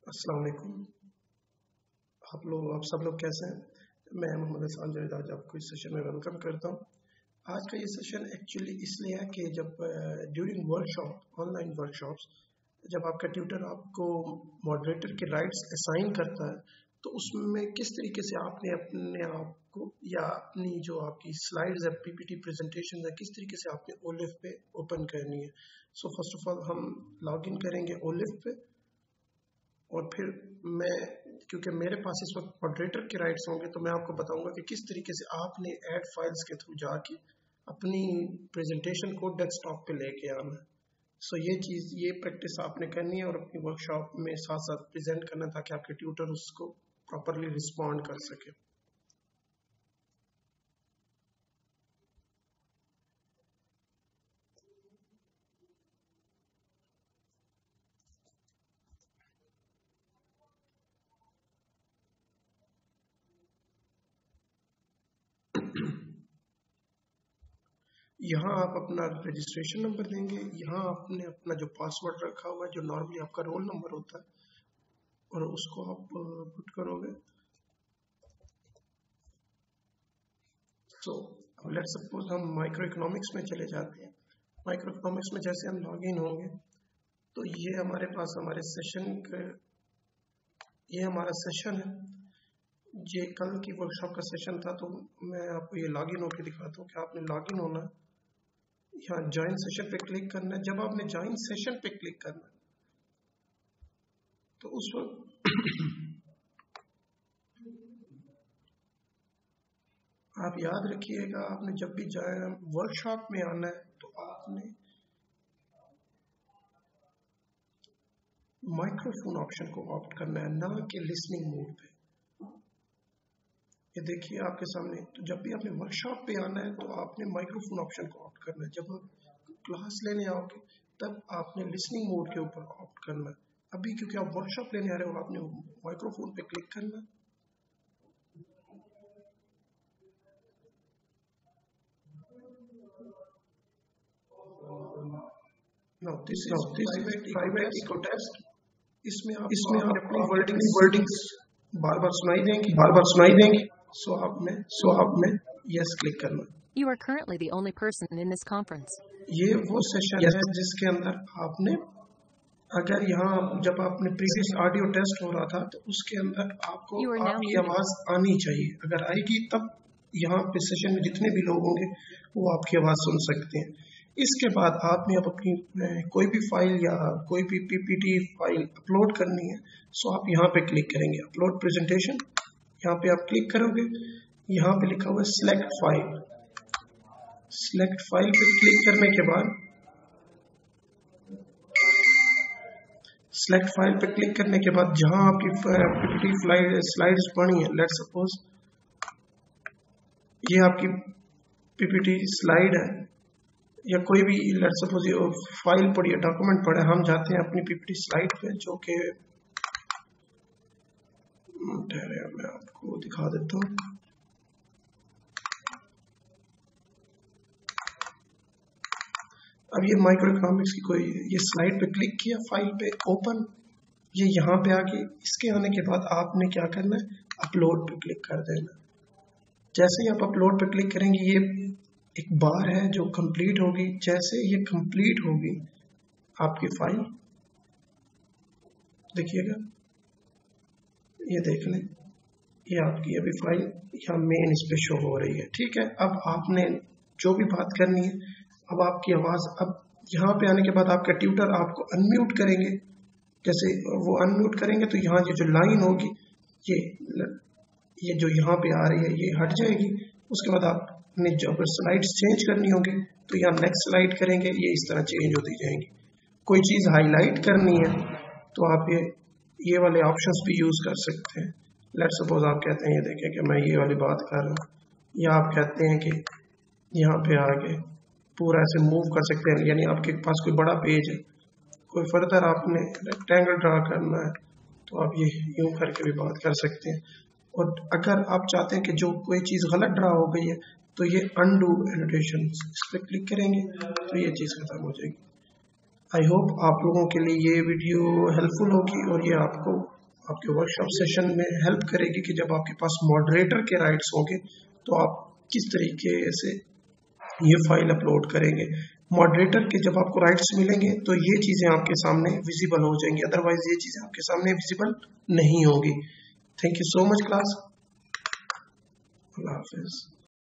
अस्सलाम वालेकुम। आप सब लोग कैसे हैं? मैं मोहम्मद हसन जावेद आज आपको इस सेशन में वेलकम करता हूँ। आज का ये सेशन एक्चुअली इसलिए है कि जब ड्यूरिंग वर्कशॉप ऑनलाइन वर्कशॉप्स जब आपका ट्यूटर आपको मॉडरेटर के राइट्स असाइन करता है तो उसमें किस तरीके से आपने अपने आप को या अपनी जो आपकी स्लाइड्स है पीपीटी प्रेजेंटेशन है किस तरीके से आपने ओलिव पे ओपन करनी है। सो फर्स्ट ऑफ ऑल हम लॉग इन करेंगे ओलिव पे और फिर मैं क्योंकि मेरे पास इस वक्त मॉडरेटर के राइट्स होंगे तो मैं आपको बताऊंगा कि किस तरीके से आपने ऐड फाइल्स के थ्रू जाके अपनी प्रेजेंटेशन को डेस्कटॉप पे लेके आना है। सो ये प्रैक्टिस आपने करनी है और अपनी वर्कशॉप में साथ साथ प्रेजेंट करना ताकि आपके ट्यूटर उसको प्रॉपरली रिस्पॉन्ड कर सके। यहाँ आप अपना रजिस्ट्रेशन नंबर देंगे, यहाँ आपने अपना जो पासवर्ड रखा हुआ है जो नॉर्मली आपका रोल नंबर होता है और उसको आप पुट करोगे। सो लेट्स सपोज हम माइक्रो इकोनॉमिक्स में चले जाते हैं। माइक्रो इकोनॉमिक्स में जैसे हम लॉग इन होंगे तो ये हमारे पास ये हमारा सेशन है। ये कल की वर्कशॉप का सेशन था तो मैं आपको ये लॉग इन होकर दिखाता हूँ कि आपने लॉग इन होना है, यहाँ ज्वाइन सेशन पे क्लिक करना है। जब आपने ज्वाइन सेशन पे क्लिक करना है तो उस वक्त आप याद रखिएगा आपने जब भी वर्कशॉप में आना है तो आपने माइक्रोफोन ऑप्शन को ऑप्ट करना है, ना कि लिसनिंग मोड पे। ये देखिए आपके सामने, तो जब भी आपने वर्कशॉप पे आना है तो आपने माइक्रोफोन ऑप्शन को ऑप्ट करना है। जब आप क्लास लेने आओगे तब आपने लिसनिंग मोड के ऊपर ऑप्ट करना है। अभी क्योंकि आप वर्कशॉप लेने आ रहे हो आपने माइक्रोफोन पे क्लिक करना है। This is private echo test. इसमें आप अपनी वर्डिंग्स बार बार सुनाई देंगी। सो आप में यस क्लिक करना। You are currently the only person in this conference. ये वो सेशन है जिसके अंदर आपने अगर यहाँ जब आपने प्रीवियस ऑडियो टेस्ट हो रहा था तो उसके अंदर आपको आपकी आवाज आनी चाहिए। अगर आएगी तब यहाँ पे सेशन में जितने भी लोग होंगे वो आपकी आवाज सुन सकते हैं। इसके बाद आपने अब अपनी कोई भी फाइल या कोई भी पीपीटी फाइल अपलोड करनी है। सो आप यहाँ पे क्लिक करेंगे अपलोड प्रेजेंटेशन, यहाँ पे आप क्लिक करोगे, यहाँ पे लिखा हुआ है सिलेक्ट फाइल। सिलेक्ट फाइल पे क्लिक करने के बाद जहां आपकी पीपीटी स्लाइड्स बनी है, लेट्स सपोज ये आपकी पीपीटी स्लाइड है या कोई भी लेट्स सपोज फाइल पड़ी है, डॉक्यूमेंट पड़ा है, हम जाते हैं अपनी पीपीटी स्लाइड पे जो कि मैं आपको दिखा देता हूँ। अब ये माइक्रो इकोनॉमिक्स की ये स्लाइड पे क्लिक किया, फाइल पे ओपन, ये यहाँ पे आ गई। इसके आने के बाद आपने क्या करना है, अपलोड पे क्लिक कर देना। जैसे ही आप अपलोड पे क्लिक करेंगे ये एक बार है जो कंप्लीट होगी। जैसे ये कंप्लीट होगी आपकी फाइल, देखिएगा, ये देख लें, ये आपकी अभी फाइल यहाँ मेन इस पे शो हो रही है। ठीक है, अब आपने जो भी बात करनी है, अब आपकी आवाज, अब यहाँ पे आने के बाद आपका ट्यूटर आपको अनम्यूट करेंगे। जैसे वो अनम्यूट करेंगे तो यहाँ ये जो लाइन होगी ये जो यहाँ पे आ रही है ये हट जाएगी। उसके बाद आपने जो अगर स्लाइड्स चेंज करनी होगी तो यहाँ नेक्स्ट स्लाइड करेंगे, ये इस तरह चेंज होती जाएंगी। कोई चीज़ हाईलाइट करनी है तो आप ये वाले ऑप्शंस भी यूज़ कर सकते हैं। लेट्स सपोज आप कहते हैं, ये देखें कि मैं ये वाली बात कर रहा हूँ, या आप कहते हैं कि यहाँ पे आगे पूरा ऐसे मूव कर सकते हैं, यानी आपके पास कोई बड़ा पेज है, कोई फर्दर आपने रेक्टेंगल ड्रा करना है तो आप ये यूं करके भी बात कर सकते हैं। और अगर आप चाहते हैं कि जो कोई चीज़ गलत ड्रा हो गई है तो ये अनडू एनोटेशन, इस पर क्लिक करेंगे तो ये चीज़ खत्म हो जाएगी। आई होप आप लोगों के लिए ये वीडियो हेल्पफुल होगी और ये आपको आपके वर्कशॉप सेशन में हेल्प करेगी कि जब आपके पास मॉडरेटर के राइट्स होंगे तो आप किस तरीके से ये फाइल अपलोड करेंगे। मॉडरेटर के जब आपको राइट्स मिलेंगे तो ये चीज़ें आपके सामने विजिबल हो जाएंगी, अदरवाइज ये चीज़ें आपके सामने विजिबल नहीं होगी। Thank you so much class. अल्लाह हाफिज़।